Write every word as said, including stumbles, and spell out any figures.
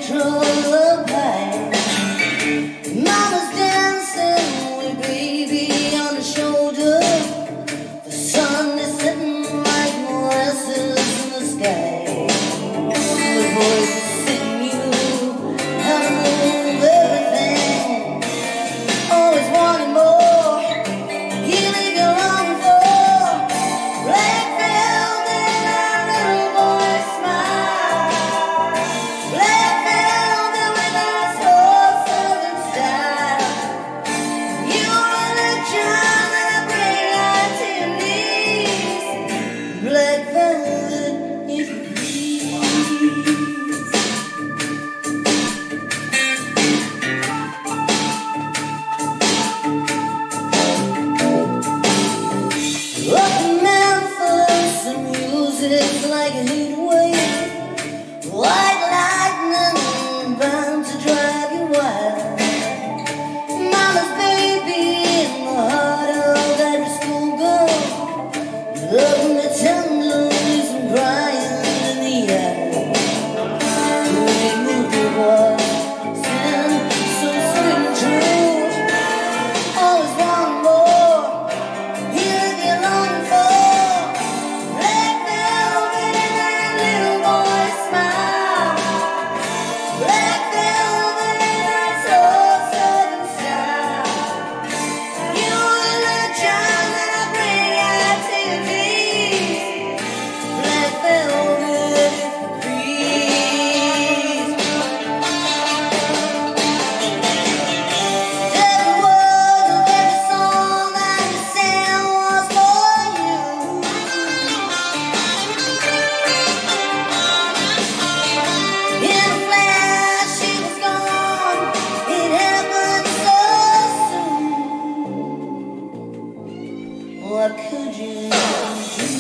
control of pain. Mama's dancing with baby on her shoulder. The sun is setting like molasses in the sky. The voice is sing you how to move everything. Always wanting more. You leave your longing for black velvet and a little boy smile. Black velvet with a soft southern style. You're religion and I bring out to your knees. Black velvet if you please. Up in Memphis, the music's like a heat wave. White lightning bound to drive you wild. Mama's baby in the heart of every schoolgirl. Loving the tenderly and crying in the air. The way you move your voice, sound so sweet and true. Always want more. Here you long for black velvet and a little boy smile. Black velvet and a soft southern style. You're religion and I bring out to your knees. Black velvet if you please. Every word of every song that you sang was for you. In a flash she was gone. It happened so soon. What could you do?